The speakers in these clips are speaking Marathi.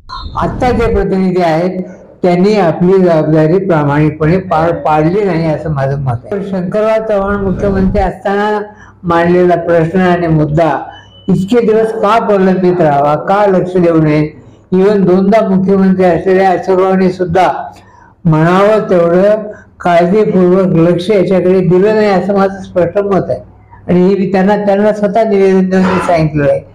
आत्ता जे प्रतिनिधी आहेत त्यांनी आपली जबाबदारी प्रामाणिकपणे पार पाडली नाही असं माझं मत आहे. शंकरराव चव्हाण मुख्यमंत्री असताना मांडलेला प्रश्न आणि मुद्दा इतके दिवस का प्रलंबित राहावा, का लक्ष देऊ नये? इव्हन दोनदा मुख्यमंत्री असलेल्या अशोकरावांनी सुद्धा म्हणावं तेवढं काळजीपूर्वक लक्ष याच्याकडे दिलं नाही असं माझं स्पष्ट मत आहे. आणि हे त्यांना स्वतः निवेदन देऊन सांगितलं आहे.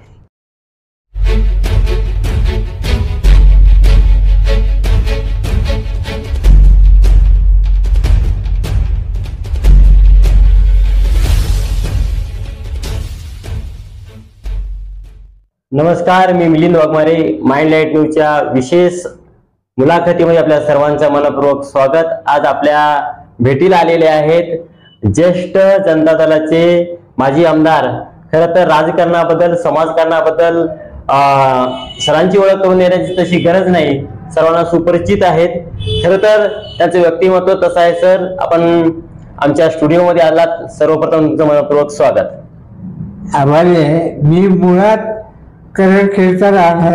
नमस्कार, मी मिलिंद वाघमारे. माइंड लाईट न्यूजच्या विशेष मुलाखतीमध्ये आपल्या सर्वांचं मनपूर्वक स्वागत. आज आपल्या भेटीला आलेले आहेत ज्येष्ठ जनता दलाचे माजी आमदार. खरं तर राजकारणाबद्दल, समाजकारणाबद्दल सरांची ओळख करून देण्याची तशी गरज नाही, सर्वांना सुपरिचित आहेत. खरं तर त्यांचं व्यक्तिमत्व तसं आहे. सर, आपण आमच्या स्टुडिओमध्ये आलात, सर्वप्रथम तुमचं मनपूर्वक स्वागत. आम्हाला मी मुळात करंट खेळता राहणार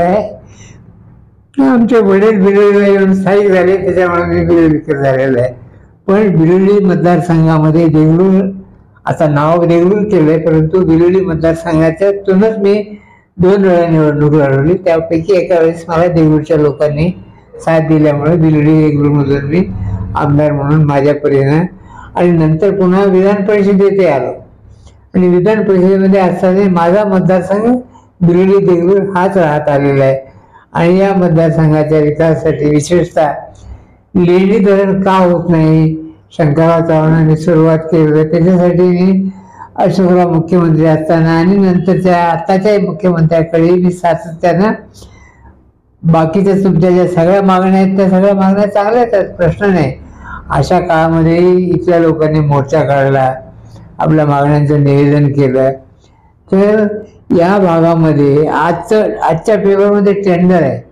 आहे. आमचे वडील बिलोलीला येऊन स्थायिक झाले, त्याच्यामुळे मी बिलोलीकर झालेलं आहे. पण बिलोली मतदारसंघामध्ये देगलूर, आता नाव देगलूर केलंय, परंतु बिलोली मतदारसंघाच्यातूनच मी 2 वेळा निवडणूक लढवली. त्यापैकी एका वेळेस मला देगलूरच्या लोकांनी साथ दिल्यामुळे बिलोली देगलूरमधून मी आमदार म्हणून माझ्या परीनं, आणि नंतर पुन्हा विधान परिषदेत आलो. आणि विधान परिषदेमध्ये असताना माझा मतदारसंघ बिलोली देगलूर हाच राहत आलेला आहे. आणि या मतदारसंघाच्या विकासासाठी विशेषतः लेणी धरण का होत नाही, शंकरराव चव्हाणांनी सुरुवात केली. त्याच्यासाठी मी अशोकराव मुख्यमंत्री असताना आणि नंतरच्या आत्ताच्याही मुख्यमंत्र्याकडे मी सातत्यानं बाकीच्या तुमच्या ज्या सगळ्या मागण्या आहेत त्या सगळ्या मागण्या चांगल्याच आहेत, प्रश्न नाही. अशा काळामध्ये इथल्या लोकांनी मोर्चा काढला, आपल्या मागण्यांचं निवेदन केलं. तर या भागामध्ये आजच्या पेपरमध्ये टेंडर आहे,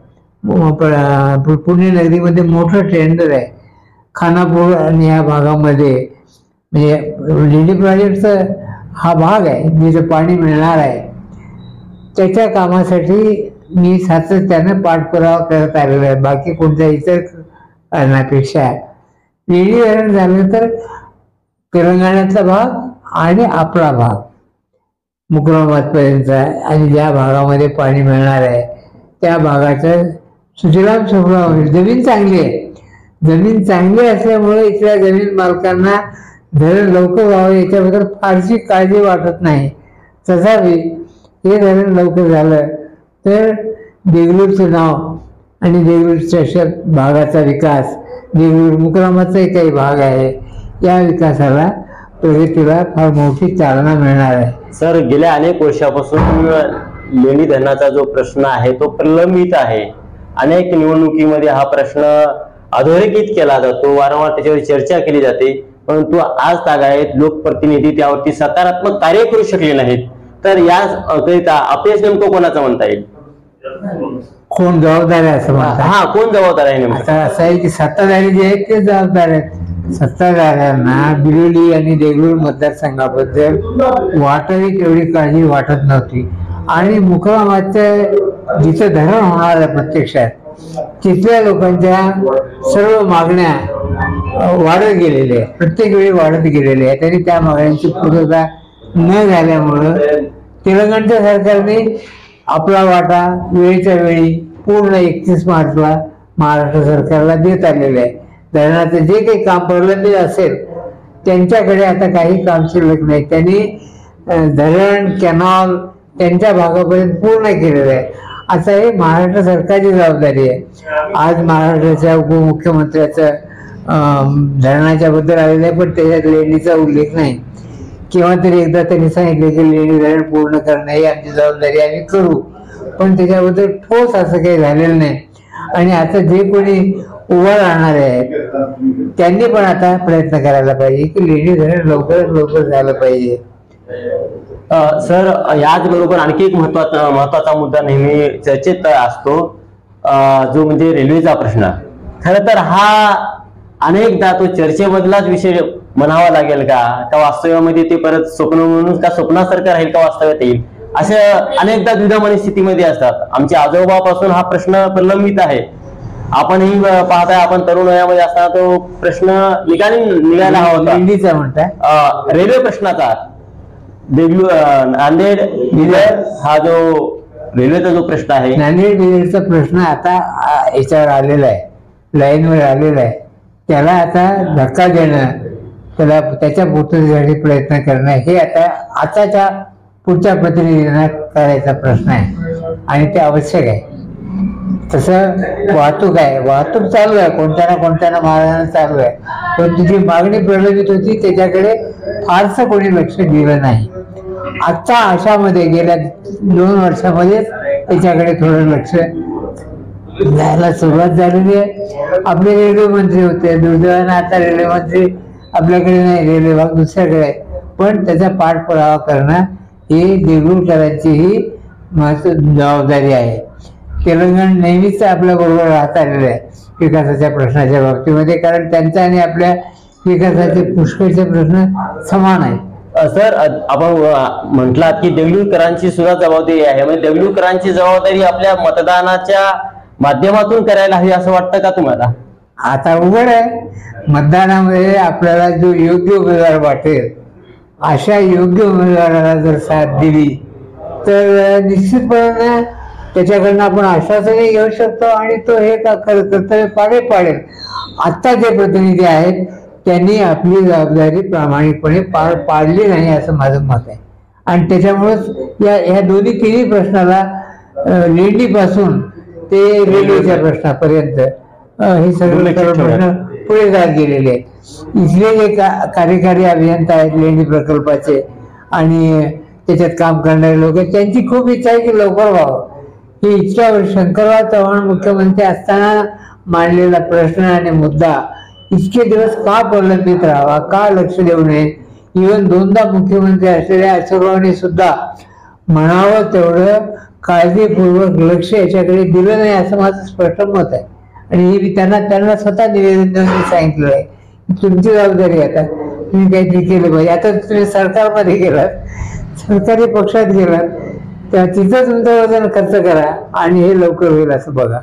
पुणे नगरीमध्ये मोठं टेंडर आहे. खानापूर आणि या भागामध्ये म्हणजे लेणी प्रोजेक्टचा हा भाग आहे जिथे पाणी मिळणार आहे. त्याच्या कामासाठी मी सातत्यानं पाठपुरावा करत आलेलो आहे, बाकी कोणत्या इतर कारणापेक्षा. लेणी धरण झालं तर तेलंगणातला भाग आणि आपला भाग मुकुराबादपर्यंत आहे, आणि ज्या भागामध्ये पाणी मिळणार आहे त्या भागाचं सुजलाम सुफलाम होईल. जमीन चांगली आहे. जमीन चांगली असल्यामुळे इथल्या जमीन मालकांना धरण लवकर व्हावं याच्याबद्दल फारशी काळजी वाटत नाही. तथापि हे धरण लवकर झालं तर देगलूरचं नाव आणि देगलूरच्या भागाचा विकास, देगलूर मुकुराबादचाही काही भाग आहे, या विकासाला, प्रगतीला फार मोठी चालना मिळणार आहे. सर, गेल्या अनेक वर्षापासून लेणी धरणाचा जो प्रश्न आहे तो प्रलंबित आहे. अनेक निवडणुकीमध्ये हा प्रश्न अधोरेखित केला जातो, वारंवार त्याच्यावर चर्चा केली जाते, परंतु आज तागायत लोकप्रतिनिधी त्यावरती सकारात्मक कार्य करू शकले नाहीत. तर याकरिता अपयश नेमकं कोणाचं म्हणता येईल? कोण जबाबदार आहे असं म्हणतात? कोण जबाबदार आहे नेमकं? आता असं आहे की सत्ताधारी जे आहेत ते जबाबदार आहेत. सत्ताधाऱ्यांना बिलोली आणि देगलूर मतदारसंघाबद्दल वाटावी तेवढी काळजी वाटत नव्हती. आणि मुकुराबादचं जिथं धरण होणार आहे प्रत्यक्षात, तिथल्या लोकांच्या सर्व मागण्या वाढत गेलेल्या आहेत, प्रत्येक वेळी वाढत गेलेल्या आहेत. आणि त्या मागण्यांची पूर्तता न झाल्यामुळं तेलंगणच्या सरकारने आपला वाटा वेळेच्या वेळी पूर्ण 31 मार्चला महाराष्ट्र सरकारला देत आलेलं आहे. धरणाचं जे काही काम प्रलंबित असेल त्यांच्याकडे आता काही काम शिल्लक नाही. त्यांनी धरण, कॅनॉल त्यांच्या भागापर्यंत पूर्ण केलेलं आहे. असं हे महाराष्ट्र सरकारची जबाबदारी आहे. आज महाराष्ट्राच्या उपमुख्यमंत्र्याचं धरणाच्या बद्दल आलेलं आहे, पण त्याच्यात लेणीचा उल्लेख नाही. किंवा तरी एकदा त्यांनी सांगितले की लेणी धरण पूर्ण करणं ही आमची जबाबदारी, आम्ही करू, पण त्याच्याबद्दल ठोस असं काही झालेलं नाही. आणि आता जे कोणी उभा राहणारे आहेत त्यांनी पण आता प्रयत्न करायला पाहिजे की लेणी धरण लवकरात लवकर झालं पाहिजे. सर, याचबरोबर आणखी एक महत्वाचा मुद्दा नेहमी चर्चेत असतो, जो म्हणजे रेल्वेचा प्रश्न. खरं तर हा अनेकदा तो चर्चेमधलाच विषय म्हणावा लागेल का वास्तव्यामध्ये ते परत स्वप्न म्हणून का स्वप्नासारखं राहील का वास्तव्यात येईल? अशा अनेकदा दुधामणी स्थितीमध्ये असतात. आमच्या आजोबापासून हा प्रश्न प्रलंबित आहे. आपणही पाहताय, आपण तरुण वयामध्ये असताना तो प्रश्न निघायला हवा होता. दिल्लीचा म्हणताय रेल्वे प्रश्नाचा. नांदेड बिदर हा जो रेल्वेचा जो प्रश्न आहे, नांदेड बिदरचा प्रश्न आता याच्यावर आलेला आहे, लाईनवर आलेला आहे. त्याला आता धक्का देणं, त्याला त्याच्या पूर्ततेसाठी प्रयत्न करणं हे आताच्या पुढच्या प्रतिनिधींना करायचा प्रश्न आहे आणि ते आवश्यक आहे. तसं वाहतूक आहे, वाहतूक चालू आहे, कोणत्या ना कोणत्या मार्गाने चालू आहे, पण जी मागणी प्रलंबित होती त्याच्याकडे फारसं कोणी लक्ष दिलं नाही. आजच्या आशामध्ये गेल्या 2 वर्षामध्ये त्याच्याकडे थोडं लक्ष द्यायला सुरुवात झालेली आहे. आपले रेल्वे मंत्री होते, दुर्दैवाने आता रेल्वे मंत्री आपल्याकडे नाही, रेल्वे भाग दुसऱ्याकडे आहे. पण त्याचा पाठपुरावा करणं ही देगलूरकरांचीही महत्त्वाची जबाबदारी आहे. तेलंगण नेहमीच आपल्या बरोबर राहत आलेलं आहे विकासाच्या प्रश्नाच्या बाबतीमध्ये, कारण त्यांचा आणि आपल्या विकासाचे पुष्कळचे प्रश्न समान आहेत. सर, आपण म्हटलात की देगलूरकरांची सुद्धा जबाबदारी आहे, म्हणजे देगलूरकरांची जबाबदारी आपल्या मतदानाच्या माध्यमातून करायला हवी असं वाटतं का तुम्हाला? आता उघड आहे, मतदानामध्ये आपल्याला जो योग्य उमेदवार वाटेल अशा योग्य उमेदवाराला जर साथ दिली तर निश्चितपणे त्याच्याकडनं आपण आश्वासनही घेऊ शकतो आणि तो हे कर्तव्य पाडेल. आत्ता जे प्रतिनिधी आहेत त्यांनी आपली जबाबदारी प्रामाणिकपणे पार पाडली नाही असं माझं मत आहे. आणि त्याच्यामुळेच या दोन्ही तिन्ही प्रश्नाला लेंडीपासून ते रेल्वेच्या प्रश्नापर्यंत हे सगळे प्रश्न पुढे जात गेलेले आहेत. इथले जे कार्यकारी अभियंता आहेत लेंडी प्रकल्पाचे आणि त्याच्यात काम करणारे लोक, त्यांची खूप इच्छा आहे की लवकर व्हावं. हे इतक्या वर्ष शंकरराव चव्हाण मुख्यमंत्री असताना मांडलेला प्रश्न आणि मुद्दा इतके दिवस का प्रलंबित राहावा, का लक्ष देऊ नये? इव्हन 2दा मुख्यमंत्री असलेल्या अशोकरावांनी सुद्धा म्हणावं तेवढं काळजीपूर्वक लक्ष याच्याकडे दिलं नाही असं माझं स्पष्ट मत आहे. आणि हे मी त्यांना स्वतः निवेदन देऊन सांगितलं आहे की तुमची जबाबदारी आता तुम्ही काहीतरी केलं पाहिजे. आता तुम्ही सरकारमध्ये गेलात, सरकारी पक्षात गेलात, तर तिथं तुमचं वजन खर्च करा आणि हे लवकर होईल असं बघा.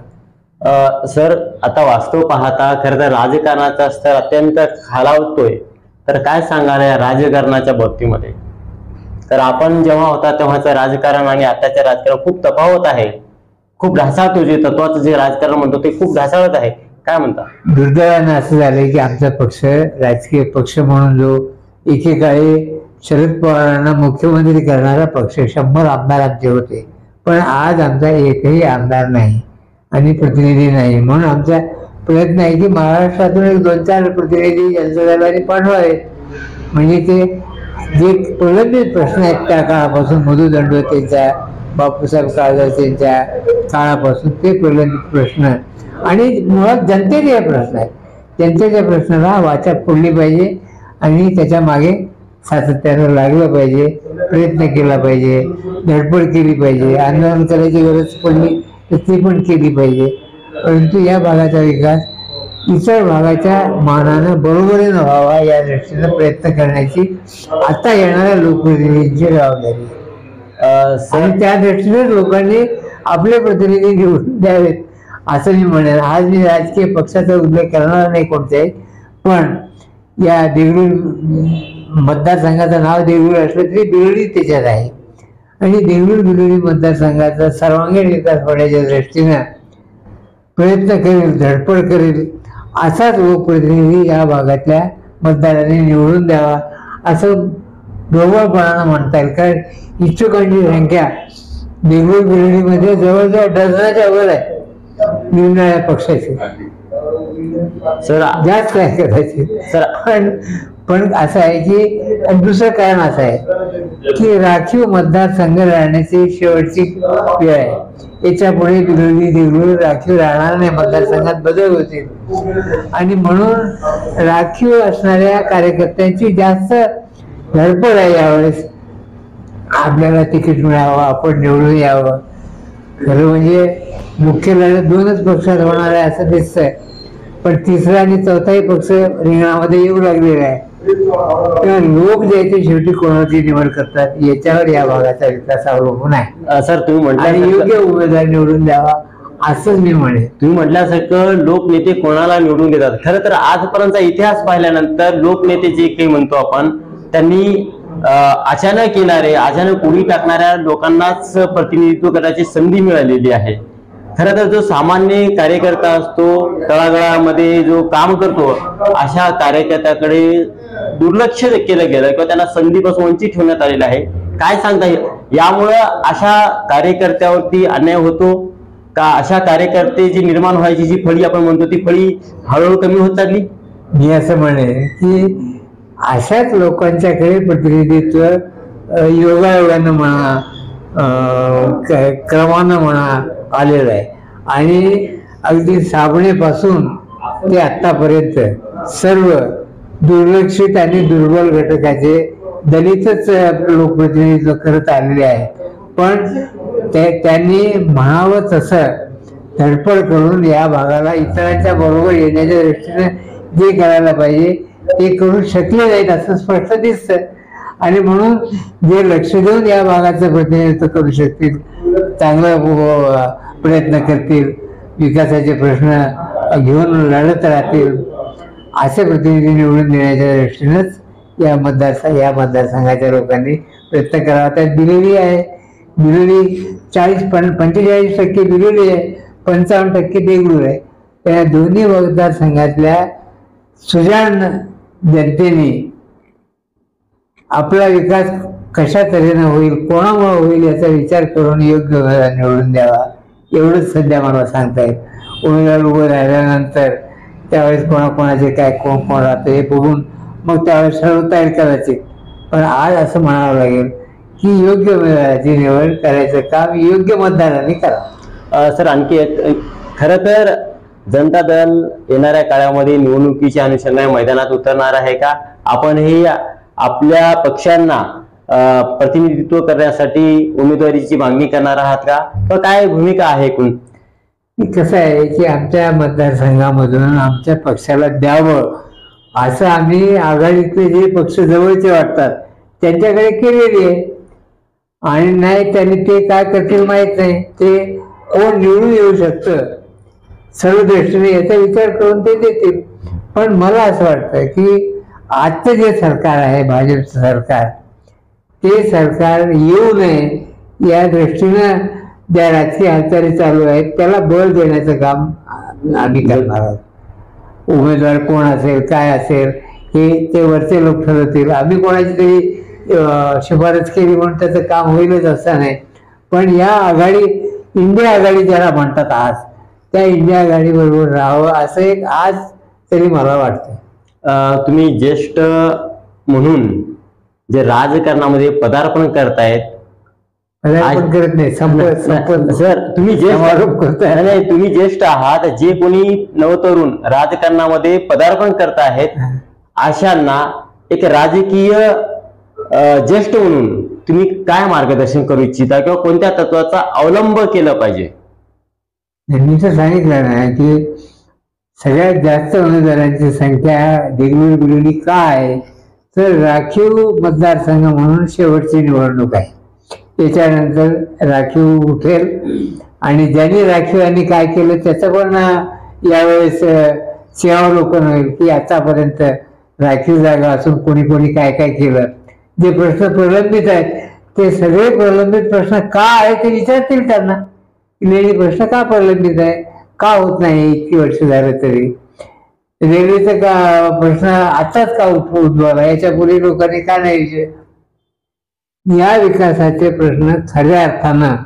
सर, आता वास्तव पाहता खरं तर राजकारणाचा स्तर अत्यंत खालावतोय, तर काय सांगाल या राजकारणाच्या बाबतीमध्ये? तर आपण जेव्हा होता तेव्हाचं राजकारण आणि आताच्या राजकारण खूप तफावत आहे, खूप ढासाळतो. जे तत्वाचं जे राजकारण म्हणतो ते खूप ढासाळत आहे, काय म्हणता? दुर्दैवानं असं झालंय की आमचा पक्ष राजकीय पक्ष म्हणून जो एकेकाळी शरद पवारांना मुख्यमंत्री करणारा पक्ष, 100 आमदार आमचे होते, पण आज आमचा एकही आमदार नाही आणि प्रतिनिधी नाही. म्हणून आमचा प्रयत्न आहे की महाराष्ट्रातून एक 2-4 प्रतिनिधी जनता दलाने पाठवावेत, म्हणजे ते जे प्रलंबित प्रश्न आहेत त्या काळापासून, मधु दंडवतेचा, बापूसाहेब काळजांच्या काळापासून ते प्रलंबित प्रश्न आणि मुळात जनतेचे प्रश्न आहेत, जनतेच्या प्रश्नाला वाचा फोडली पाहिजे आणि त्याच्या मागे सातत्यानं लागलं पाहिजे, प्रयत्न केला पाहिजे, धडपड केली पाहिजे, आंदोलन करायची गरज पडली तर ती पण केली पाहिजे. परंतु या भागाचा विकास इतर भागाच्या मानानं बरोबरीनं व्हावा या दृष्टीनं प्रयत्न करण्याची आता येणाऱ्या लोकप्रतिनिधींची जबाबदारी आणि त्या दृष्टीने लोकांनी आपले प्रतिनिधी निवडून द्यावेत असं मी म्हणेन. आज मी राजकीय पक्षाचा उल्लेख करणार नाही कोणत्याही, पण या देगलूर मतदारसंघाचं नाव देगलूर असलं तरी बिलोली त्याच्यात आहे आणि देगलूर बिलोली मतदारसंघाचा सर्वांगीण विकास होण्याच्या दृष्टीनं प्रयत्न करेल, धडपड करेल असाच लोकप्रतिनिधी या भागातल्या मतदारांनी निवडून द्यावा असं ढोबळपणानं म्हणता येईल. कारण इच्छुकांची संख्या देगलूर बिलोलीमध्ये जवळजवळ डझनाच्या वर आहे निवडणाऱ्या पक्षाची, सर जास्त आहे कदाचित. पण असं आहे की दुसरं कारण असं आहे की राखीव मतदारसंघ राहण्याची शेवटची वेळ आहे. याच्या पुढे बिलोली देगलूर राखीव राहणार नाही, मतदारसंघात बदल होतील आणि म्हणून राखीव असणाऱ्या कार्यकर्त्यांची जास्त धडपड आहे यावेळेस. आपल्याला तिकीट मिळावं, आपण निवडून यावं. खरं म्हणजे मुख्य लढत 2च पक्षात होणार आहे असं दिसतंय, पण 3रा आणि 4थाही पक्ष रिंगणामध्ये येऊ लागलेला आहे. तेव्हा लोक जे आहे ते शेवटी कोणाची निवड करतात याच्यावर या भागाचा विकास अवलंबून आहे. सर तुम्ही आणि म्हटलं योग्य उमेदवार निवडून द्यावा असंच मी म्हणेन. तुम्ही म्हटल्यासारखं लोकनेते कोणाला निवडून देतात. खरं तर आजपर्यंतचा इतिहास पाहिल्यानंतर लोकनेते जे काही म्हणतो आपण, त्यांनी अचानक येणारे, अचानक उडी टाकणाऱ्या लोकांनाच प्रतिनिधित्व करण्याची संधी मिळालेली आहे. खरं तर जो सामान्य कार्यकर्ता असतो, तळागाळामध्ये जो काम करतो, अशा कार्यकर्त्याकडे दुर्लक्ष केलं गेलं किंवा त्यांना संधीपासून वंचित ठेवण्यात आलेलं आहे. काय सांगता येईल यामुळं अशा कार्यकर्त्यावरती अन्याय होतो का? अशा कार्यकर्ते जी निर्माण व्हायची जी फळी आपण म्हणतो ती फळी हळूहळू कमी होत चालली? मी असं म्हणेन की अशाच लोकांच्याकडे प्रतिनिधित्व योगायोगानं म्हणा, क्रमानं म्हणा आलेलं आहे. आणि अगदी साबणेपासून ते आत्तापर्यंत सर्व दुर्लक्षित आणि दुर्बल घटकाचे दलितच लोकप्रतिनिधित्व करत आलेले आहे. पण त्यांनी म्हणावं तसं धडपड करून या भागाला इतरांच्या बरोबर येण्याच्या दृष्टीने जे करायला पाहिजे ते करू शकले नाहीत असं स्पष्ट दिसतं. आणि म्हणून जे लक्ष देऊन या भागाचं प्रतिनिधित्व करू शकतील, चांगला प्रयत्न करतील, विकासाचे प्रश्न घेऊन लढत राहतील, असे प्रतिनिधी निवडून देण्याच्या दृष्टीनंच या मतदारसंघाच्या लोकांनी प्रयत्न करावा. त्यात दिलेली आहे, दिलेली 45% दिलेली आहे, 55% देगलूर आहे. त्या दोन्ही मतदारसंघातल्या सुजाण जनतेने आपला विकास कशा तऱ्हेनं होईल, कोणामुळे होईल याचा विचार करून योग्य उमेदवार निवडून द्यावा एवढंच सध्या मला सांगता येईल. उमेदवार उभं राहिल्यानंतर त्यावेळेस कोणाकोणाचे काय कोण राहतं हे बघून मग त्यावेळेस सर्व तयार करायचे. पण आज असं म्हणावं लागेल की योग्य उमेदवाराची निवड करायचं काम योग्य मतदारांनी करा. सर आणखी एक, खरं तर जनता दल येणाऱ्या काळामध्ये निवडणुकीच्या अनुषंगाने मैदानात उतरणार आहे का? आपण हे आपल्या पक्षांना प्रतिनिधित्व करण्यासाठी उमेदवारीची मागणी करणार आहात का, किंवा काय भूमिका आहे एकूण? कसं आहे की आमच्या मतदारसंघामधून आमच्या पक्षाला द्यावं असं आम्ही आघाडीतले जे पक्ष जवळचे वाटतात त्यांच्याकडे केलेली आहे. आणि नाही त्यांनी ते काय करतील माहीत नाही, ते कोण निवडून येऊ शकतं सर्व दृष्टीने याचा विचार करून ते देतील. पण मला असं वाटतं की आजचं जे सरकार आहे, भाजपचं सरकार, ते सरकार येऊ नये या दृष्टीनं ज्या राजकीय हालचाली चालू आहेत त्याला बळ देण्याचं काम आम्ही करणार आहोत. उमेदवार कोण असेल, काय असेल हे ते वरचे लोक ठरवतील. आम्ही कोणाची तरी शिफारस केली म्हणून त्याचं काम होईलच असं नाही. पण या आघाडी, इंडिया आघाडी ज्याला म्हणतात आज, त्या इंडिया आघाडीबरोबर राहावं असं एक आज तरी मला वाटतं. तुम्ही ज्येष्ठ म्हणून जे राजकारणामध्ये पदार्पण करतायत, पदार्पण करत नाही, सर तुम्ही ज्येष्ठ तुम्ही ज्येष्ठ आहात, जे कोणी नवतरुण राजकारणामध्ये पदार्पण करत आहेत अशांना एक राजकीय ज्येष्ठ म्हणून तुम्ही काय मार्गदर्शन करू इच्छिता किंवा कोणत्या तत्वाचा अवलंब केला पाहिजे? मी तर सांगितलं ना की सगळ्यात जास्त उमेदवारांची संख्या देगलूर बिलोली का आहे, तर राखीव मतदारसंघ म्हणून शेवटची निवडणूक आहे. त्याच्यानंतर राखीव उठेल आणि ज्यांनी राखीवांनी काय केलं त्याचं पण यावेळेस सेवावलोकन होईल की आतापर्यंत राखीव जागा असून कोणी कोणी काय काय केलं. जे प्रश्न प्रलंबित आहेत ते सगळे प्रलंबित प्रश्न का आहे ते विचारतील त्यांना. लेडी प्रश्न का प्रलंबित आहे, का होत नाही इतकी वर्ष झालं तरी, रेल्वेचा का प्रश्न आताच का उद्भवला, याच्यापूर्वी लोकांनी का नाही विचार. या विकासाचे प्रश्न खऱ्या अर्थानं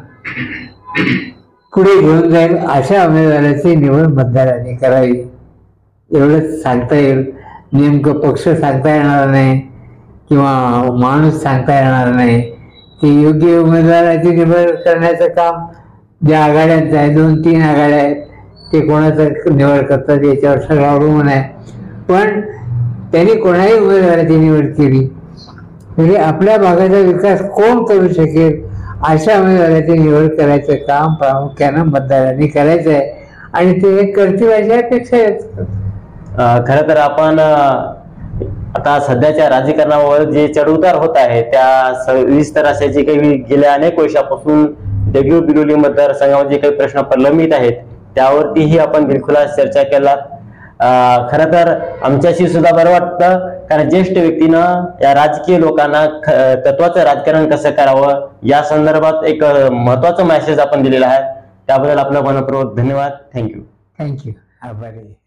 पुढे घेऊन जाईल अशा उमेदवाराची निवड मतदारांनी करावी एवढंच सांगता येईल. नेमकं पक्ष सांगता येणार नाही किंवा माणूस सांगता येणार नाही. ते योग्य उमेदवाराची निवड करण्याचं काम ज्या आघाड्यांचं आहे, 2-3 आघाड्या आहेत, ते कोणाचं निवड करतात याच्यावर सगळं अवलंबून आहे. पण त्यांनी कोणाही उमेदवाराची निवड केली म्हणजे आपल्या भागाचा विकास कोण करू शकेल अशा उमेदवाराची निवड करायचं काम प्रामुख्यानं मतदारांनी करायचं आहे आणि ते करतील अशी अपेक्षा आहे. खरं तर आपण आता सध्याच्या राजकारणावर जे चढउतार होत आहे त्या सविस्तर असे जे काही गेल्या अनेक वर्षापासून देगलूर बिलोली मतदारसंघामध्ये जे काही प्रश्न प्रलंबित आहेत त्यावरतीही आपण बिलकुलास चर्चा केला. खरं तर आमच्याशी सुद्धा बरं वाटतं, कारण ज्येष्ठ व्यक्तीनं या राजकीय लोकांना तत्वाचं राजकारण कसं करावं या संदर्भात एक महत्वाचा मेसेज आपण दिलेला आहे. त्याबद्दल आपलं मनपूर्वक धन्यवाद. थँक्यू. थँक्यू. आभारी.